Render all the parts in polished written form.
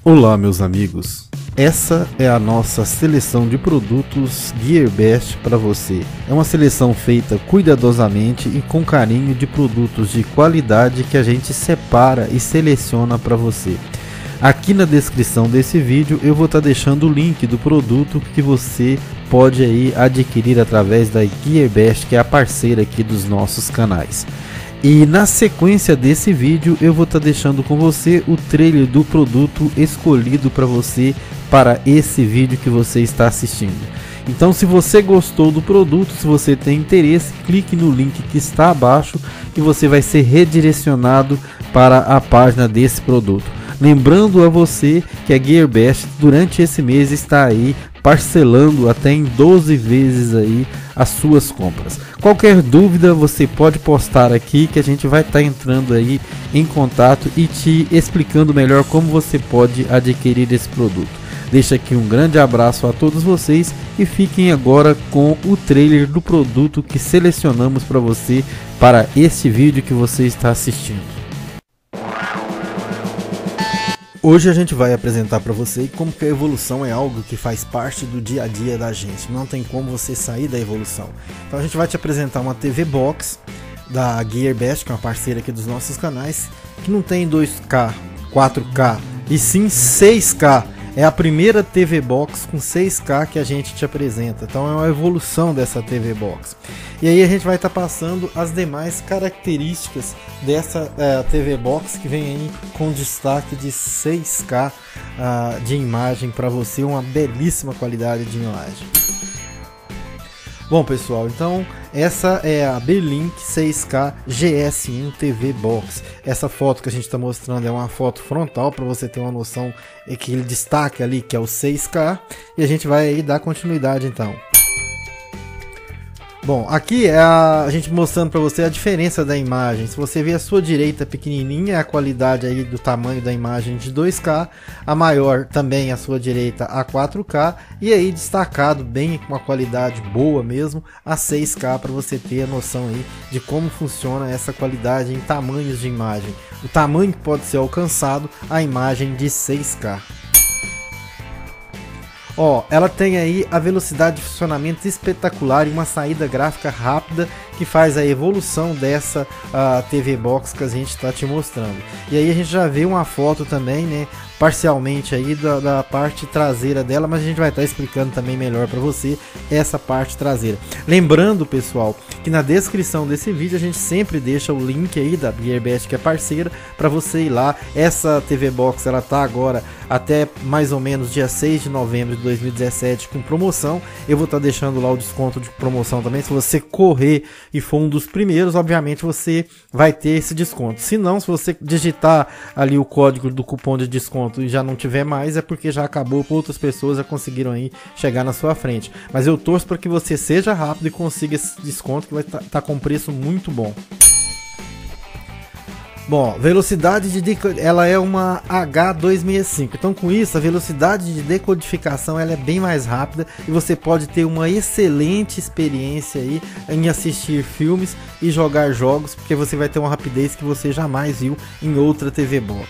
Olá meus amigos, essa é a nossa seleção de produtos GearBest para você. É uma seleção feita cuidadosamente e com carinho de produtos de qualidade que a gente separa e seleciona para você. Aqui na descrição desse vídeo eu vou estar deixando o link do produto que você pode aí adquirir através da GearBest, que é a parceira aqui dos nossos canais. E na sequência desse vídeo eu vou estar deixando com você o trailer do produto escolhido para você para esse vídeo que você está assistindo. Então, se você gostou do produto, se você tem interesse, clique no link que está abaixo e você vai ser redirecionado para a página desse produto. Lembrando a você que a GearBest durante esse mês está aí parcelando até em 12 vezes aí as suas compras. Qualquer dúvida você pode postar aqui que a gente vai estar entrando aí em contato e te explicando melhor como você pode adquirir esse produto. Deixo aqui um grande abraço a todos vocês e fiquem agora com o trailer do produto que selecionamos para você para este vídeo que você está assistindo. Hoje a gente vai apresentar para você como que a evolução é algo que faz parte do dia a dia da gente, não tem como você sair da evolução. Então a gente vai te apresentar uma TV Box da GearBest, que é uma parceira aqui dos nossos canais, que não tem 2K, 4K e sim 6K. É a primeira TV Box com 6K que a gente te apresenta, então é uma evolução dessa TV Box. E aí a gente vai estar passando as demais características dessa TV Box, que vem aí com destaque de 6K de imagem para você, uma belíssima qualidade de imagem. Bom pessoal, então essa é a Belink 6K GS1 TV Box. Essa foto que a gente está mostrando é uma foto frontal para você ter uma noção, que ele destaque ali que é o 6K, e a gente vai aí dar continuidade então. Bom, aqui é a gente mostrando para você a diferença da imagem. Se você vê a sua direita pequenininha, a qualidade aí do tamanho da imagem de 2K, a maior também a sua direita a 4K, e aí destacado bem com uma qualidade boa mesmo a 6K, para você ter a noção aí de como funciona essa qualidade em tamanhos de imagem. O tamanho que pode ser alcançado a imagem de 6K. Ó, ela tem aí a velocidade de funcionamento espetacular e uma saída gráfica rápida que faz a evolução dessa TV Box que a gente está te mostrando. E aí a gente já vê uma foto também, né, parcialmente aí da parte traseira dela, mas a gente vai estar explicando também melhor para você essa parte traseira. Lembrando pessoal que na descrição desse vídeo a gente sempre deixa o link aí da GearBest, que é parceira, para você ir lá. Essa TV Box ela tá agora até mais ou menos dia 6 de novembro de 2017 com promoção. Eu vou estar deixando lá o desconto de promoção também. Se você correr e for um dos primeiros, obviamente você vai ter esse desconto. Se não, se você digitar ali o código do cupom de desconto e já não tiver mais, é porque já acabou, outras pessoas já conseguiram aí chegar na sua frente. Mas eu torço para que você seja rápido e consiga esse desconto, que vai estar com preço muito bom. Bom, velocidade de ela é uma H265, então com isso a velocidade de decodificação ela é bem mais rápida e você pode ter uma excelente experiência aí em assistir filmes e jogar jogos, porque você vai ter uma rapidez que você jamais viu em outra TV Box.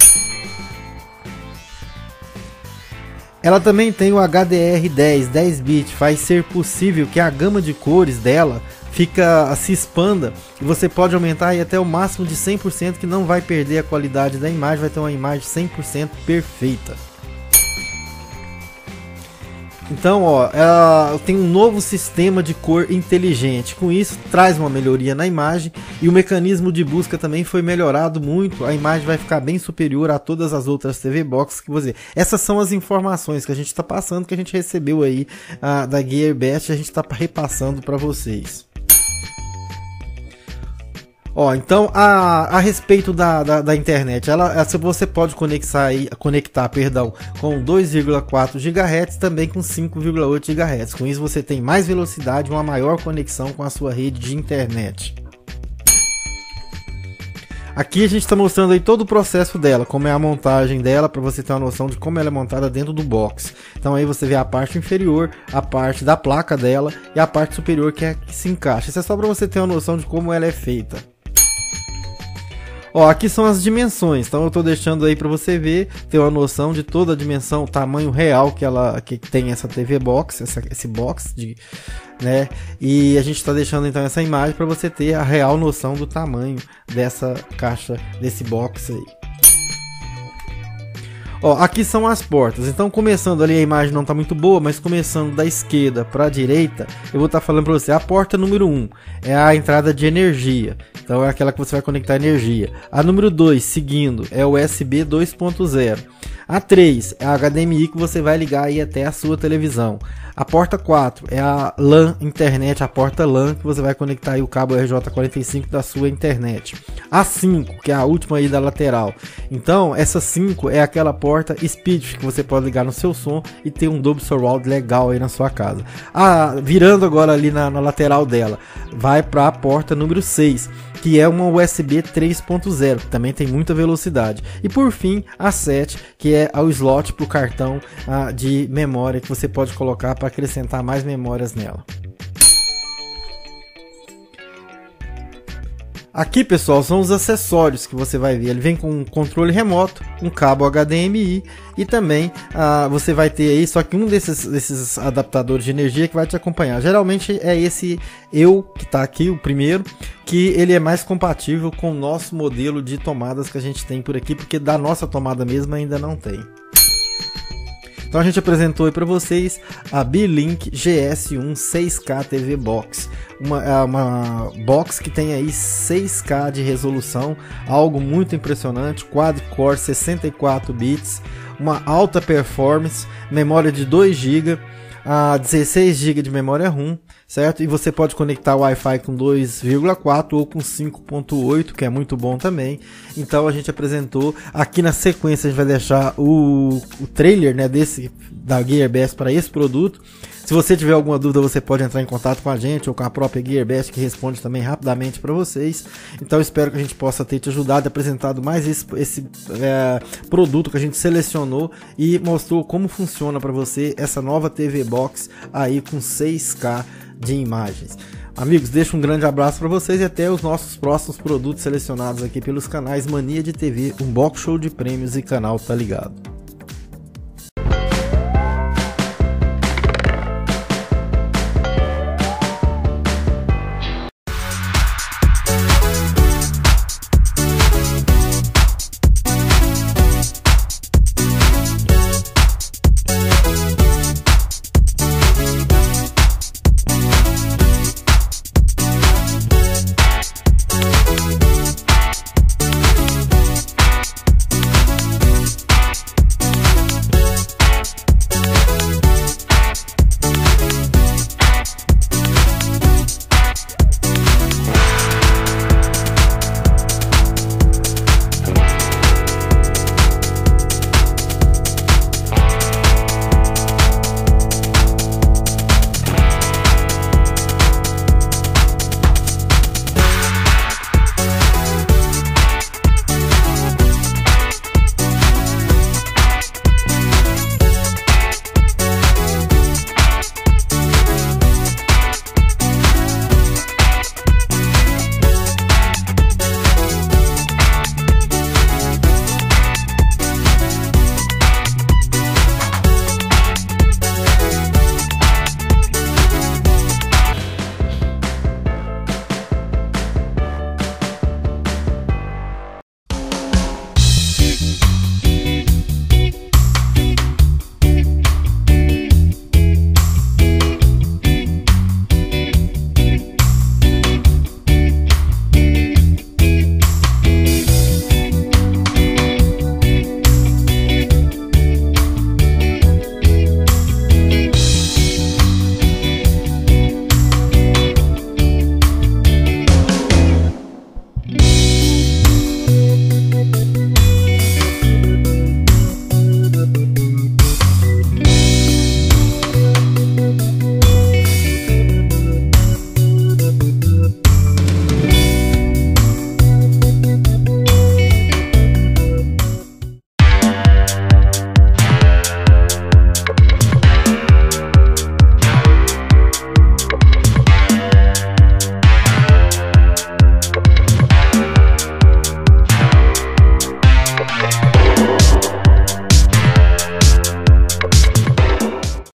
Ela também tem o HDR10, 10 bits, faz ser possível que a gama de cores dela se expanda e você pode aumentar aí até o máximo de 100%, que não vai perder a qualidade da imagem, vai ter uma imagem 100% perfeita. Então, ó, ela tem um novo sistema de cor inteligente. Com isso, traz uma melhoria na imagem e o mecanismo de busca também foi melhorado muito. A imagem vai ficar bem superior a todas as outras TV Box que você. Essas são as informações que a gente está passando, que a gente recebeu aí da GearBest, a gente está repassando para vocês. Ó, então a respeito da internet, você pode conectar com 2,4 GHz, também com 5,8 GHz. Com isso você tem mais velocidade e uma maior conexão com a sua rede de internet. Aqui a gente está mostrando aí todo o processo dela, como é a montagem dela, para você ter uma noção de como ela é montada dentro do box. Então aí você vê a parte inferior, a parte da placa dela e a parte superior que se encaixa. Isso é só para você ter uma noção de como ela é feita. Ó, aqui são as dimensões, então eu tô deixando aí para você ver, ter uma noção de toda a dimensão, o tamanho real que tem essa TV Box, esse box né? E a gente está deixando então essa imagem para você ter a real noção do tamanho dessa caixa, desse box aí. Ó, aqui são as portas, então começando ali, a imagem não está muito boa, mas começando da esquerda para a direita, eu vou estar falando para você, a porta número 1 é a entrada de energia, então é aquela que você vai conectar energia. A número 2, seguindo, é o USB 2.0. A 3 é a HDMI que você vai ligar aí até a sua televisão. A porta 4 é a LAN internet, a porta LAN que você vai conectar aí o cabo RJ45 da sua internet. A 5, que é a última aí da lateral. Então, essa 5 é aquela porta speed que você pode ligar no seu som e ter um Dolby Surround legal aí na sua casa. Virando agora ali na lateral dela, vai para a porta número 6, que é uma USB 3.0, que também tem muita velocidade. E por fim, a 7, que é o slot para o cartão de memória que você pode colocar para acrescentar mais memórias nela. Aqui, pessoal, são os acessórios que você vai ver. Ele vem com um controle remoto, um cabo HDMI e também você vai ter aí só que um desses adaptadores de energia que vai te acompanhar. Geralmente é esse que está aqui, o primeiro, que ele é mais compatível com o nosso modelo de tomadas que a gente tem por aqui, porque da nossa tomada mesmo ainda não tem. Então a gente apresentou aí para vocês a Beelink GS1 6K TV Box, uma box que tem aí 6K de resolução, algo muito impressionante, quad-core 64 bits, uma alta performance, memória de 2 GB, 16 GB de memória ROM, certo? E você pode conectar o Wi-Fi com 2,4 ou com 5.8, que é muito bom também. Então a gente apresentou aqui na sequência, a gente vai deixar o trailer, né, da Gearbest para esse produto. Se você tiver alguma dúvida, você pode entrar em contato com a gente ou com a própria Gearbest, que responde também rapidamente para vocês. Então espero que a gente possa ter te ajudado e apresentado mais esse produto que a gente selecionou e mostrou como funciona para você essa nova TV Box aí com 6K de imagens. Amigos, deixo um grande abraço para vocês e até os nossos próximos produtos selecionados aqui pelos canais Mania de TV, Unbox Show de Prêmios e canal Tá Ligado.